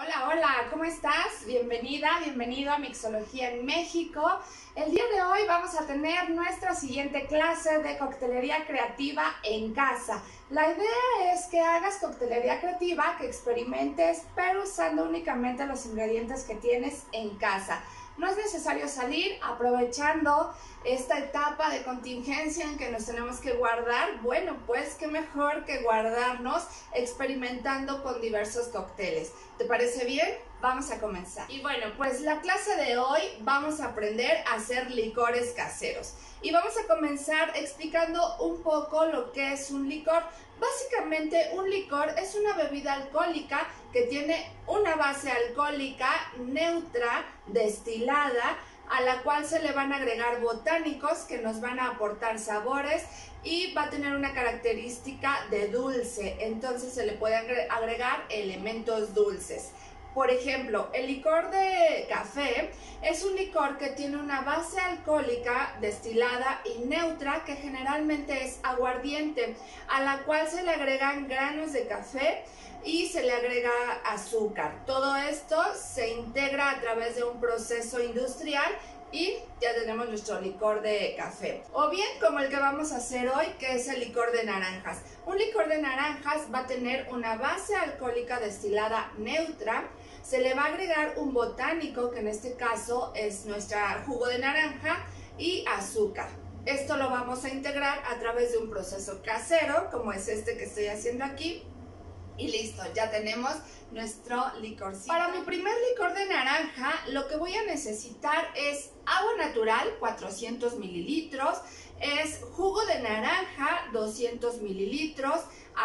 Hola, hola, ¿cómo estás? Bienvenida, bienvenido a Mixología en México. El día de hoy vamos a tener nuestra siguiente clase de coctelería creativa en casa. La idea es que hagas coctelería creativa, que experimentes, pero usando únicamente los ingredientes que tienes en casa. No es necesario salir, aprovechando esta etapa de contingencia en que nos tenemos que guardar. Bueno, pues qué mejor que guardarnos experimentando con diversos cócteles. ¿Te parece bien? Vamos a comenzar. Y bueno, pues la clase de hoy vamos a aprender a hacer licores caseros. Y vamos a comenzar explicando un poco lo que es un licor. Básicamente, un licor es una bebida alcohólica que tiene una base alcohólica neutra, destilada, a la cual se le van a agregar botánicos que nos van a aportar sabores y va a tener una característica de dulce, entonces se le puede agregar elementos dulces. Por ejemplo, el licor de café es un licor que tiene una base alcohólica destilada y neutra que generalmente es aguardiente, a la cual se le agregan granos de café y se le agrega azúcar. Todo esto se integra a través de un proceso industrial y ya tenemos nuestro licor de café. O bien como el que vamos a hacer hoy, que es el licor de naranjas. Un licor de naranjas va a tener una base alcohólica destilada neutra, se le va a agregar un botánico, que en este caso es nuestro jugo de naranja, y azúcar. Esto lo vamos a integrar a través de un proceso casero, como es este que estoy haciendo aquí. Y listo, ya tenemos nuestro licorcito. Para mi primer licor de naranja, lo que voy a necesitar es agua natural, 400 mililitros, es jugo de naranja, 200 mililitros,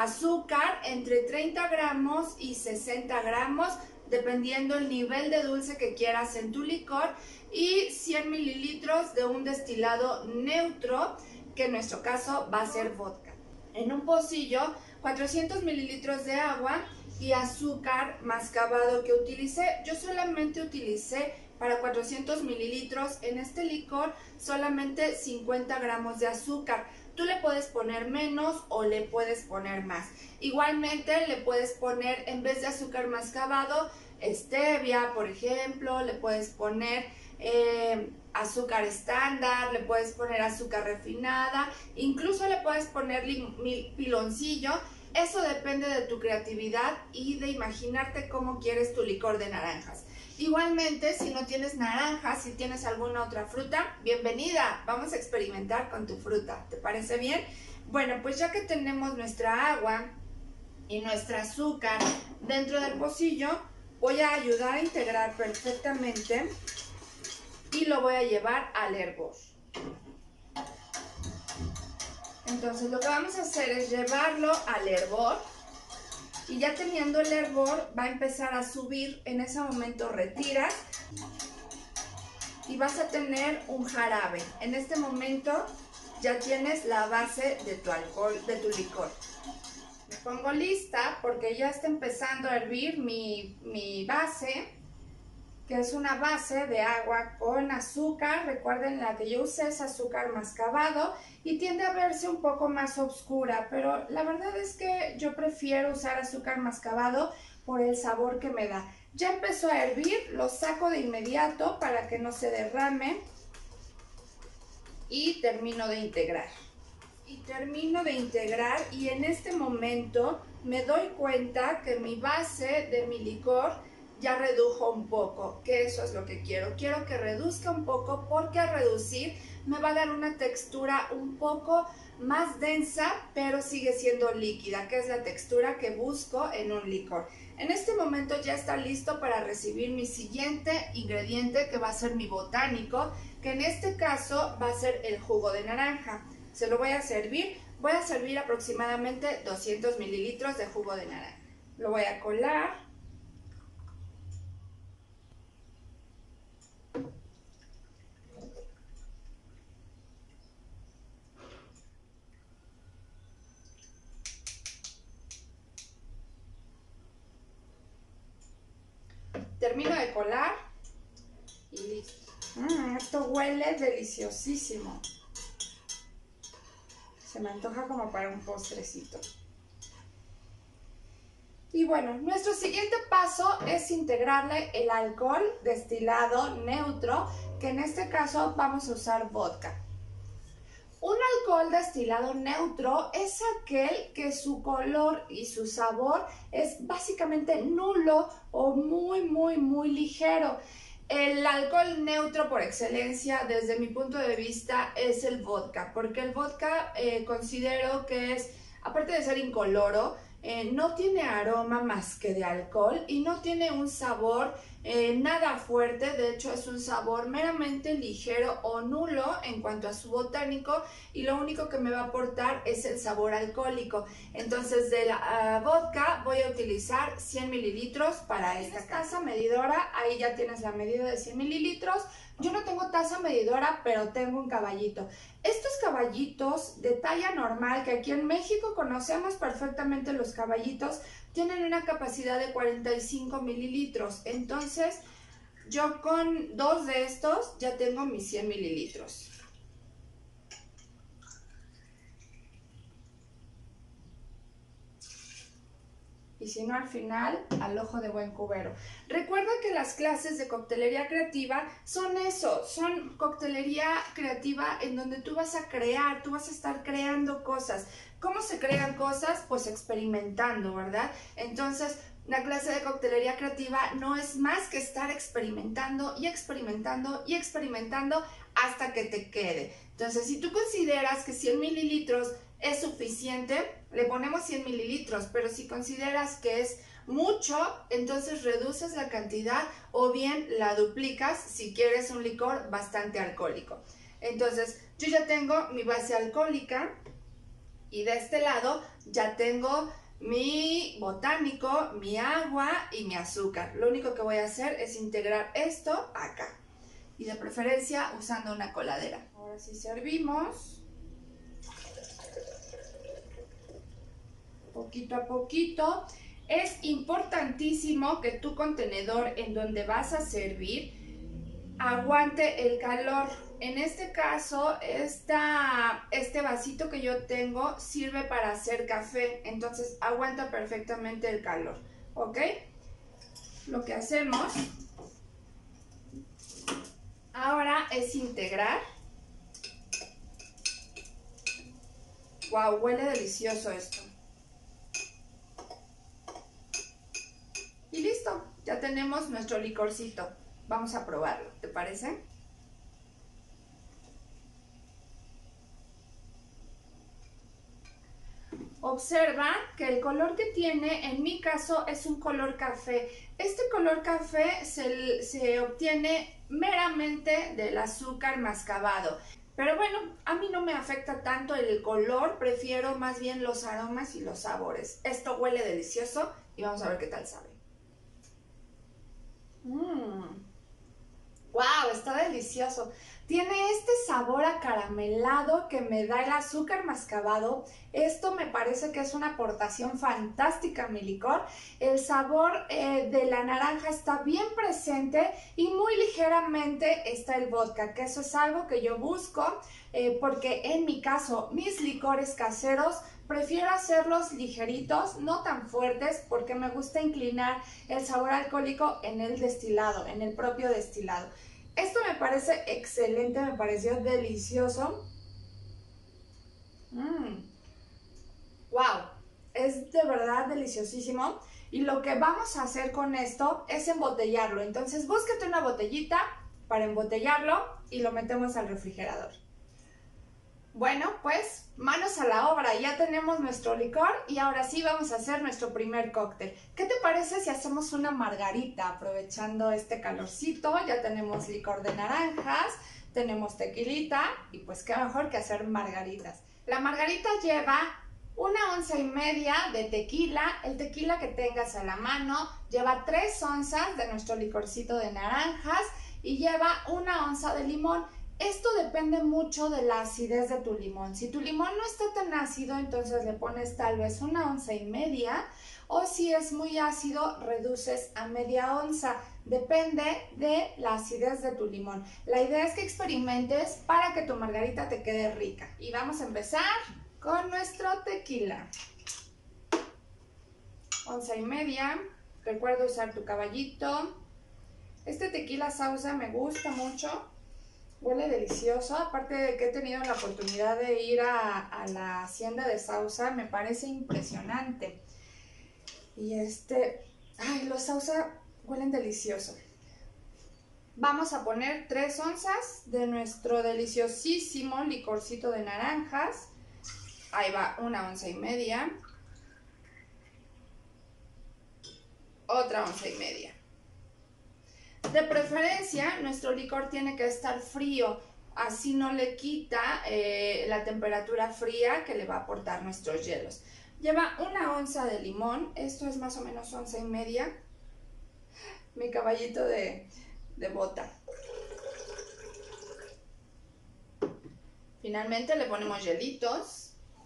azúcar entre 30 gramos y 60 gramos, dependiendo el nivel de dulce que quieras en tu licor, y 100 mililitros de un destilado neutro, que en nuestro caso va a ser vodka. En un pocillo, 400 mililitros de agua y azúcar mascabado que utilicé. Yo solamente utilicé para 400 mililitros en este licor solamente 50 gramos de azúcar. Tú le puedes poner menos o le puedes poner más. Igualmente le puedes poner, en vez de azúcar mascabado, stevia, por ejemplo, le puedes poner azúcar estándar, le puedes poner azúcar refinada, incluso le puedes poner piloncillo. Eso depende de tu creatividad y de imaginarte cómo quieres tu licor de naranjas. Igualmente, si no tienes naranjas, si tienes alguna otra fruta, bienvenida, vamos a experimentar con tu fruta, ¿te parece bien? Bueno, pues ya que tenemos nuestra agua y nuestra azúcar dentro del pocillo, voy a ayudar a integrar perfectamente y lo voy a llevar al hervor. Entonces lo que vamos a hacer es llevarlo al hervor y ya teniendo el hervor va a empezar a subir. En ese momento retiras y vas a tener un jarabe. En este momento ya tienes la base de tu alcohol, de tu licor. Me pongo lista porque ya está empezando a hervir mi base, que es una base de agua con azúcar. Recuerden, la que yo usé es azúcar mascabado y tiende a verse un poco más oscura, pero la verdad es que yo prefiero usar azúcar mascabado por el sabor que me da. Ya empezó a hervir, lo saco de inmediato para que no se derrame y termino de integrar. Y en este momento me doy cuenta que mi base de mi licor ya redujo un poco, que eso es lo que quiero. Quiero que reduzca un poco porque al reducir me va a dar una textura un poco más densa, pero sigue siendo líquida, que es la textura que busco en un licor. En este momento ya está listo para recibir mi siguiente ingrediente, que va a ser mi botánico, que en este caso va a ser el jugo de naranja. Se lo voy a servir aproximadamente 200 mililitros de jugo de naranja. Lo voy a colar. Termino de colar y listo. Esto huele deliciosísimo. Se me antoja como para un postrecito. Y bueno, nuestro siguiente paso es integrarle el alcohol destilado neutro, que en este caso vamos a usar vodka. Un alcohol destilado neutro es aquel que su color y su sabor es básicamente nulo o muy ligero. El alcohol neutro por excelencia, desde mi punto de vista, es el vodka, porque el vodka considero que es, aparte de ser incoloro, no tiene aroma más que de alcohol y no tiene un sabor nada fuerte. De hecho es un sabor meramente ligero o nulo en cuanto a su botánico, y lo único que me va a aportar es el sabor alcohólico. Entonces de la vodka voy a utilizar 100 mililitros para esta taza medidora. Ahí ya tienes la medida de 100 mililitros. Yo no tengo taza medidora, pero tengo un caballito. Estos caballitos de talla normal, que aquí en México conocemos perfectamente los caballitos, tienen una capacidad de 45 mililitros. Entonces, yo con 2 de estos ya tengo mis 100 mililitros. Y si no, al final, al ojo de buen cubero. Recuerda que las clases de coctelería creativa son eso, son coctelería creativa en donde tú vas a crear, tú vas a estar creando cosas. ¿Cómo se crean cosas? Pues experimentando, ¿verdad? Entonces, la clase de coctelería creativa no es más que estar experimentando y experimentando y experimentando hasta que te quede. Entonces, si tú consideras que 100 mililitros es suficiente, le ponemos 100 mililitros, pero si consideras que es mucho, entonces reduces la cantidad o bien la duplicas si quieres un licor bastante alcohólico. Entonces, yo ya tengo mi base alcohólica y de este lado ya tengo mi botánico, mi agua y mi azúcar. Lo único que voy a hacer es integrar esto acá, y de preferencia usando una coladera. Ahora sí servimos. Poquito a poquito. Es importantísimo que tu contenedor en donde vas a servir aguante el calor. En este caso, este vasito que yo tengo sirve para hacer café, entonces aguanta perfectamente el calor, ¿ok? Lo que hacemos ahora es integrar. ¡Wow! Huele delicioso esto. Y listo, ya tenemos nuestro licorcito. Vamos a probarlo, ¿te parece? Observa que el color que tiene, en mi caso, es un color café. Este color café se obtiene meramente del azúcar mascabado. Pero bueno, a mí no me afecta tanto el color, prefiero más bien los aromas y los sabores. Esto huele delicioso y vamos a ver qué tal sabe. ¡Wow! Está delicioso. Tiene este sabor acaramelado que me da el azúcar mascabado. Esto me parece que es una aportación fantástica a mi licor. El sabor de la naranja está bien presente y muy ligeramente está el vodka, que eso es algo que yo busco porque en mi caso, mis licores caseros prefiero hacerlos ligeritos, no tan fuertes, porque me gusta inclinar el sabor alcohólico en el destilado, en el propio destilado. Esto me parece excelente, me pareció delicioso. ¡Wow! Es de verdad deliciosísimo. Y lo que vamos a hacer con esto es embotellarlo. Entonces búscate una botellita para embotellarlo y lo metemos al refrigerador. Bueno, pues manos a la obra, ya tenemos nuestro licor y ahora sí vamos a hacer nuestro primer cóctel. ¿Qué te parece si hacemos una margarita aprovechando este calorcito? Ya tenemos licor de naranjas, tenemos tequilita y pues qué mejor que hacer margaritas. La margarita lleva 1,5 onzas de tequila, el tequila que tengas a la mano, lleva 3 onzas de nuestro licorcito de naranjas y lleva 1 onza de limón. Esto depende mucho de la acidez de tu limón. Si tu limón no está tan ácido, entonces le pones tal vez 1,5 onzas, o si es muy ácido, reduces a media onza. Depende de la acidez de tu limón. La idea es que experimentes para que tu margarita te quede rica. Y vamos a empezar con nuestro tequila. onza y media. Recuerda usar tu caballito. Este tequila Sauza me gusta mucho. Huele delicioso, aparte de que he tenido la oportunidad de ir a la hacienda de Sauza, me parece impresionante. Y ay, los Sauza huelen delicioso. Vamos a poner 3 onzas de nuestro deliciosísimo licorcito de naranjas. Ahí va, 1 onza y media. Otra 1 onza y media. De preferencia, nuestro licor tiene que estar frío, así no le quita la temperatura fría que le va a aportar nuestros hielos. Lleva 1 onza de limón, esto es más o menos 1 onza y media. Mi caballito de bota. Finalmente le ponemos hielitos.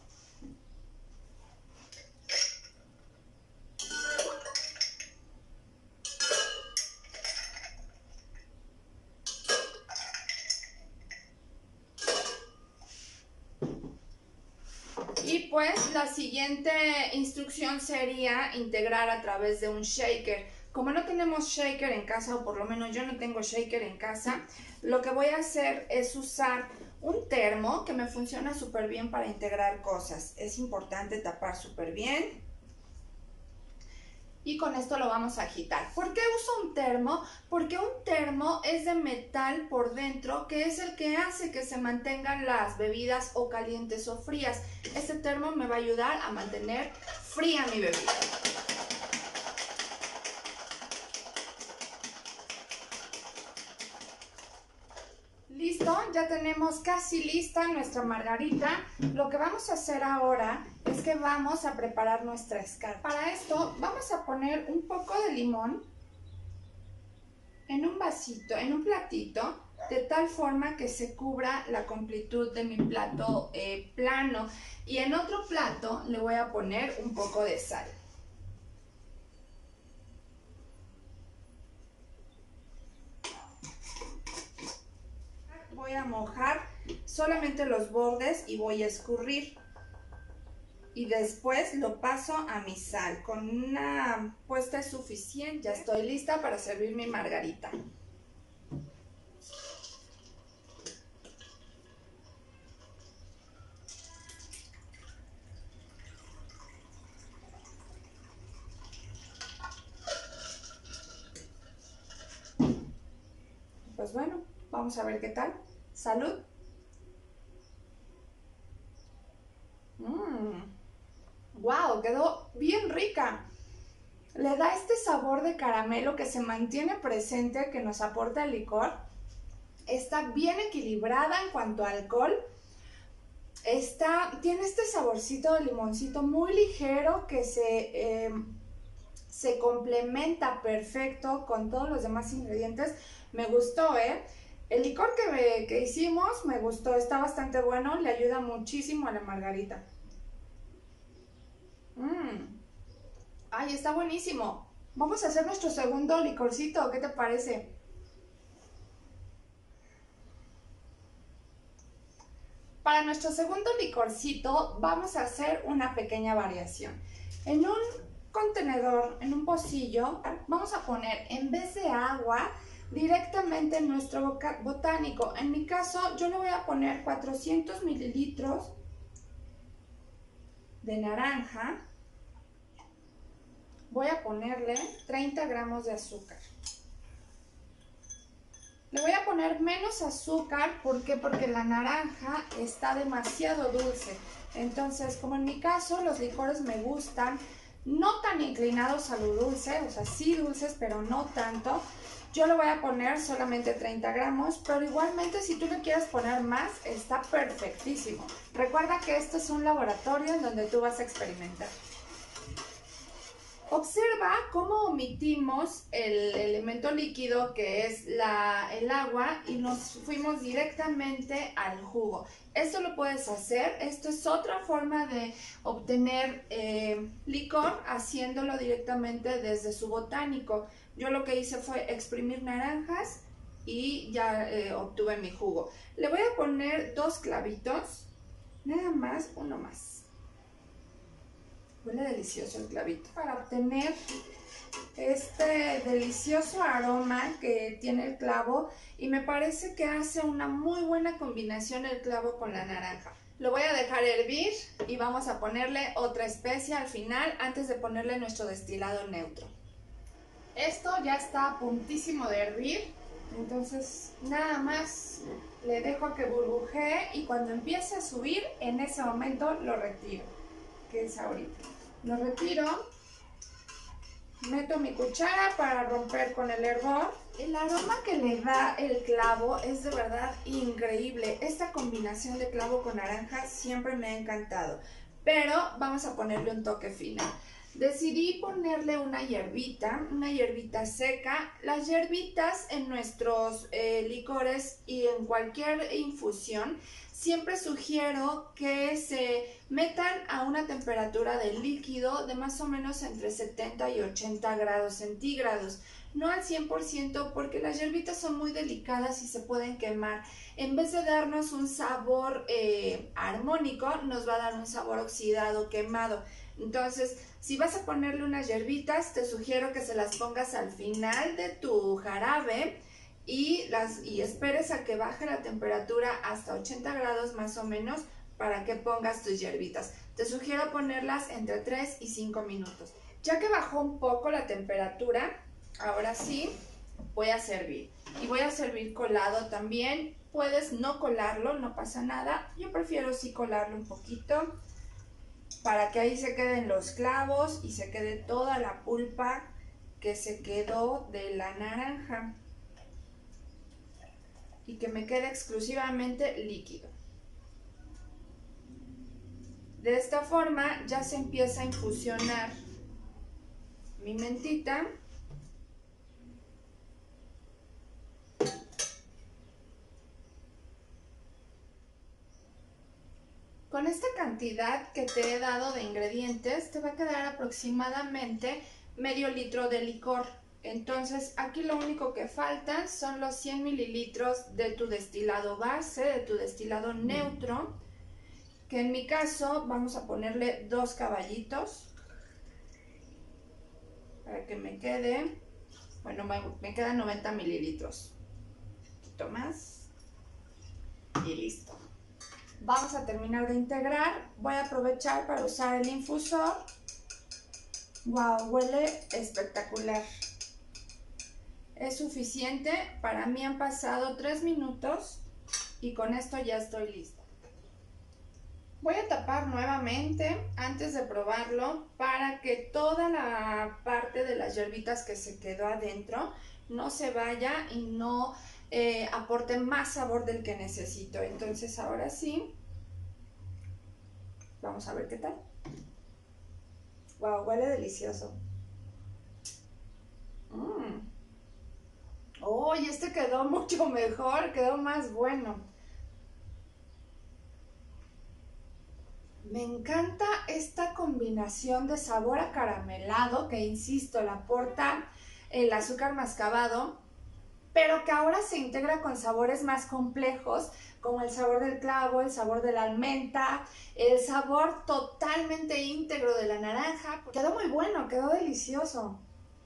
Y pues la siguiente instrucción sería integrar a través de un shaker. Como no tenemos shaker en casa, o por lo menos yo no tengo shaker en casa, lo que voy a hacer es usar un termo que me funciona súper bien para integrar cosas. Es importante tapar súper bien. Y con esto lo vamos a agitar. ¿Por qué uso un termo? Porque un termo es de metal por dentro, que es el que hace que se mantengan las bebidas o calientes o frías. Este termo me va a ayudar a mantener fría mi bebida. Listo, ya tenemos casi lista nuestra margarita. Lo que vamos a hacer ahora es que vamos a preparar nuestra escarcha. Para esto vamos a poner un poco de limón en un vasito, en un platito, de tal forma que se cubra la completud de mi plato plano. Y en otro plato le voy a poner un poco de sal. Voy a mojar solamente los bordes y voy a escurrir. Y después lo paso a mi sal. Con una puesta es suficiente. Ya estoy lista para servir mi margarita. Pues bueno, vamos a ver qué tal. ¡Salud! ¡Wow! Quedó bien rica. Le da este sabor de caramelo que se mantiene presente, que nos aporta el licor. Está bien equilibrada en cuanto a alcohol. Tiene este saborcito de limoncito muy ligero que se complementa perfecto con todos los demás ingredientes. Me gustó, ¿eh? El licor que hicimos me gustó, está bastante bueno, le ayuda muchísimo a la margarita. ¡Ay, está buenísimo! Vamos a hacer nuestro segundo licorcito, ¿qué te parece? Para nuestro segundo licorcito vamos a hacer una pequeña variación. En un contenedor, en un pocillo, vamos a poner, en vez de agua, directamente nuestro botánico. En mi caso, yo le voy a poner 400 mililitros de naranja. Voy a ponerle 30 gramos de azúcar. Le voy a poner menos azúcar, ¿por qué? Porque la naranja está demasiado dulce. Entonces, como en mi caso, los licores me gustan no tan inclinados a lo dulce, o sea, sí dulces, pero no tanto. Yo le voy a poner solamente 30 gramos, pero igualmente si tú le quieres poner más, está perfectísimo. Recuerda que esto es un laboratorio en donde tú vas a experimentar. Observa cómo omitimos el elemento líquido que es el agua y nos fuimos directamente al jugo. Esto lo puedes hacer, esto es otra forma de obtener licor haciéndolo directamente desde su botánico. Yo lo que hice fue exprimir naranjas y ya obtuve mi jugo. Le voy a poner 2 clavitos, nada más, uno más. Huele delicioso el clavito. Para obtener este delicioso aroma que tiene el clavo, y me parece que hace una muy buena combinación el clavo con la naranja. Lo voy a dejar hervir y vamos a ponerle otra especia al final antes de ponerle nuestro destilado neutro. Esto ya está a puntísimo de hervir, entonces nada más le dejo a que burbujee y cuando empiece a subir, en ese momento lo retiro, que es ahorita. Lo retiro, meto mi cuchara para romper con el hervor. El aroma que le da el clavo es de verdad increíble. Esta combinación de clavo con naranja siempre me ha encantado, pero vamos a ponerle un toque final. Decidí ponerle una hierbita seca. Las hierbitas en nuestros licores y en cualquier infusión siempre sugiero que se metan a una temperatura de líquido de más o menos entre 70 y 80 grados centígrados. No al 100% porque las hierbitas son muy delicadas y se pueden quemar. En vez de darnos un sabor armónico, nos va a dar un sabor oxidado, quemado. Entonces, si vas a ponerle unas hierbitas, te sugiero que se las pongas al final de tu jarabe y esperes a que baje la temperatura hasta 80 grados más o menos para que pongas tus hierbitas. Te sugiero ponerlas entre 3 y 5 minutos. Ya que bajó un poco la temperatura, ahora sí voy a servir. Y voy a servir colado también. Puedes no colarlo, no pasa nada. Yo prefiero sí colarlo un poquito, para que ahí se queden los clavos y se quede toda la pulpa que se quedó de la naranja y que me quede exclusivamente líquido. De esta forma ya se empieza a infusionar mi mentita. Con esta cantidad que te he dado de ingredientes, te va a quedar aproximadamente medio litro de licor. Entonces, aquí lo único que faltan son los 100 mililitros de tu destilado base, de tu destilado neutro, que en mi caso vamos a ponerle 2 caballitos para que me quede, bueno, me quedan 90 mililitros. Un poquito más y listo. Vamos a terminar de integrar. Voy a aprovechar para usar el infusor. ¡Wow! Huele espectacular. Es suficiente. Para mí han pasado 3 minutos y con esto ya estoy lista. Voy a tapar nuevamente antes de probarlo para que toda la parte de las hierbitas que se quedó adentro no se vaya y no aporte más sabor del que necesito. Entonces ahora sí, vamos a ver qué tal. Wow, huele delicioso. Oh, y este quedó mucho mejor, quedó más bueno. Me encanta esta combinación de sabor acaramelado que, insisto, le aporta el azúcar mascabado, pero que ahora se integra con sabores más complejos, como el sabor del clavo, el sabor de la almendra, el sabor totalmente íntegro de la naranja. Quedó muy bueno, quedó delicioso.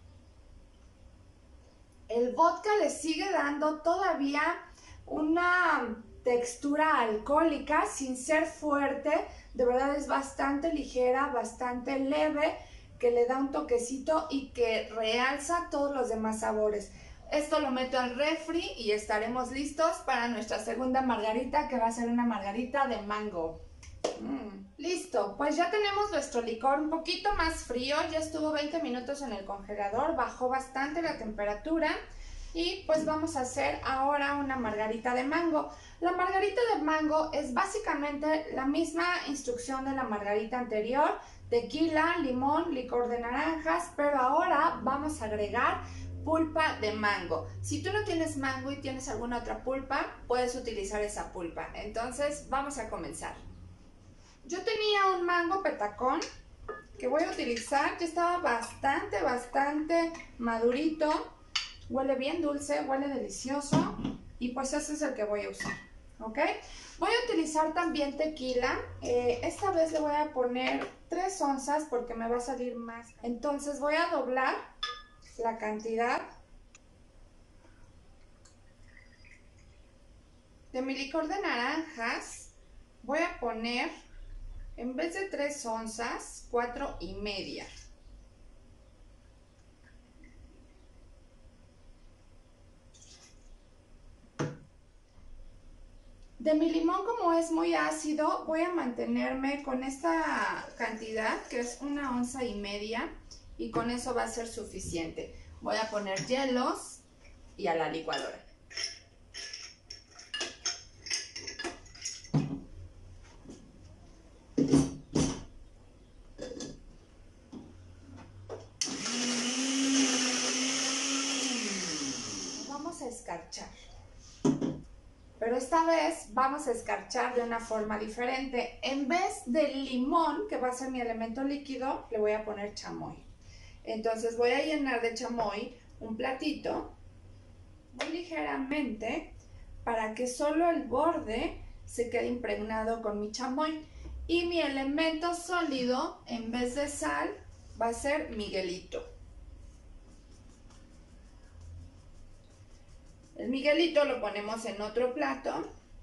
El vodka le sigue dando todavía una textura alcohólica sin ser fuerte. De verdad es bastante ligera, bastante leve, que le da un toquecito y que realza todos los demás sabores. Esto lo meto al refri y estaremos listos para nuestra segunda margarita, que va a ser una margarita de mango. Listo, pues ya tenemos nuestro licor un poquito más frío. Ya estuvo 20 minutos en el congelador, bajó bastante la temperatura. Y pues vamos a hacer ahora una margarita de mango. La margarita de mango es básicamente la misma instrucción de la margarita anterior: tequila, limón, licor de naranjas, pero ahora vamos a agregar pulpa de mango. Si tú no tienes mango y tienes alguna otra pulpa, puedes utilizar esa pulpa. Entonces vamos a comenzar. Yo tenía un mango petacón que voy a utilizar. Ya estaba bastante madurito. Huele bien dulce, huele delicioso y pues ese es el que voy a usar. ¿ok? Voy a utilizar también tequila. Esta vez le voy a poner 3 onzas porque me va a salir más. Entonces voy a doblar la cantidad de mi licor de naranjas. Voy a poner, en vez de 3 onzas, 4,5. De mi limón, como es muy ácido, voy a mantenerme con esta cantidad, que es 1,5 onzas, y con eso va a ser suficiente. Voy a poner hielos y a la licuadora. Vamos a escarchar. Pero esta vez vamos a escarchar de una forma diferente. En vez del limón, que va a ser mi elemento líquido, le voy a poner chamoy. Entonces voy a llenar de chamoy un platito, muy ligeramente, para que solo el borde se quede impregnado con mi chamoy. Y mi elemento sólido, en vez de sal, va a ser Miguelito. El Miguelito lo ponemos en otro plato.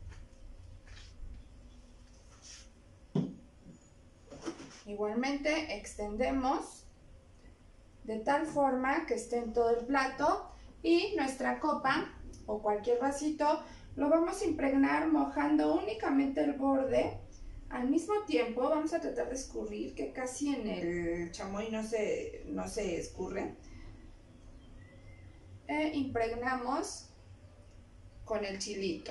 Igualmente extendemos de tal forma que esté en todo el plato, y nuestra copa o cualquier vasito lo vamos a impregnar mojando únicamente el borde. Al mismo tiempo vamos a tratar de escurrir, que casi en el chamoy no se escurre. E impregnamos con el chilito,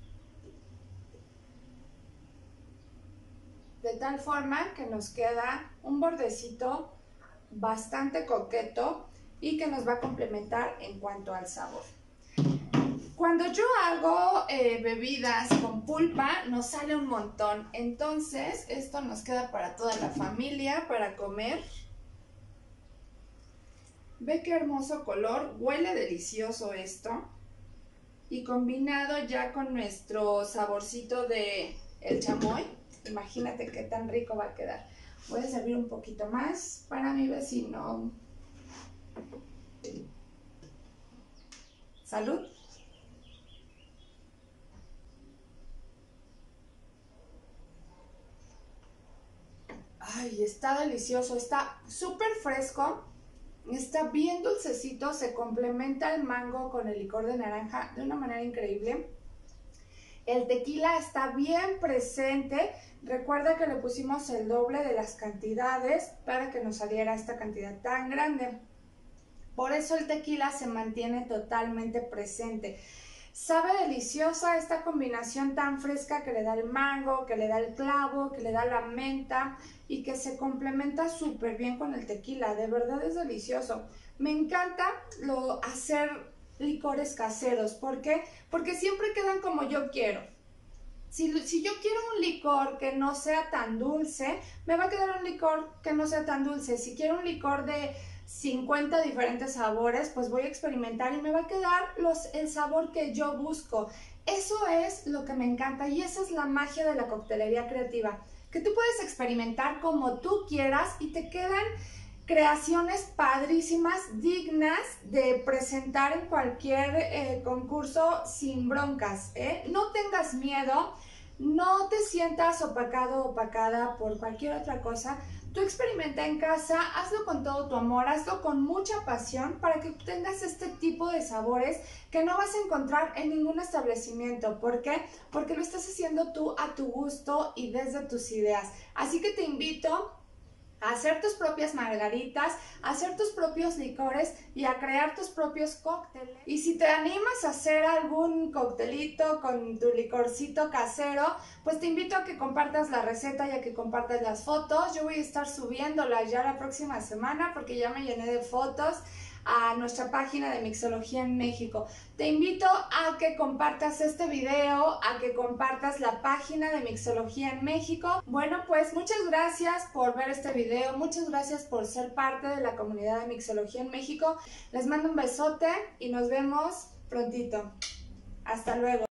de tal forma que nos queda un bordecito bastante coqueto y que nos va a complementar en cuanto al sabor. Cuando yo hago bebidas con pulpa, nos sale un montón. Entonces esto nos queda para toda la familia, para comer. Ve qué hermoso color, huele delicioso esto. Y combinado ya con nuestro saborcito de el chamoy, imagínate qué tan rico va a quedar. Voy a servir un poquito más para mi vecino. ¡Salud! Ay, está delicioso, está súper fresco, está bien dulcecito, se complementa el mango con el licor de naranja de una manera increíble. El tequila está bien presente. Recuerda que le pusimos el doble de las cantidades para que nos saliera esta cantidad tan grande. Por eso el tequila se mantiene totalmente presente. Sabe deliciosa esta combinación tan fresca que le da el mango, que le da el clavo, que le da la menta y que se complementa súper bien con el tequila. De verdad es delicioso. Me encanta hacer licores caseros. ¿Por qué? Porque siempre quedan como yo quiero. Si yo quiero un licor que no sea tan dulce, me va a quedar un licor que no sea tan dulce. Si quiero un licor de 50 diferentes sabores, pues voy a experimentar y me va a quedar el sabor que yo busco. Eso es lo que me encanta y esa es la magia de la coctelería creativa, que tú puedes experimentar como tú quieras y te quedan creaciones padrísimas, dignas de presentar en cualquier concurso sin broncas, ¿eh? No tengas miedo, no te sientas opacado o opacada por cualquier otra cosa. Tú experimenta en casa, hazlo con todo tu amor, hazlo con mucha pasión para que obtengas este tipo de sabores que no vas a encontrar en ningún establecimiento. ¿Por qué? Porque lo estás haciendo tú a tu gusto y desde tus ideas. Así que te invito a hacer tus propias margaritas, a hacer tus propios licores y a crear tus propios cócteles. Y si te animas a hacer algún coctelito con tu licorcito casero, pues te invito a que compartas la receta y a que compartas las fotos. Yo voy a estar subiéndolas ya la próxima semana porque ya me llené de fotos a nuestra página de Mixología en México. Te invito a que compartas este video, a que compartas la página de Mixología en México. Bueno, pues muchas gracias por ver este video, muchas gracias por ser parte de la comunidad de Mixología en México. Les mando un besote y nos vemos prontito. Hasta luego.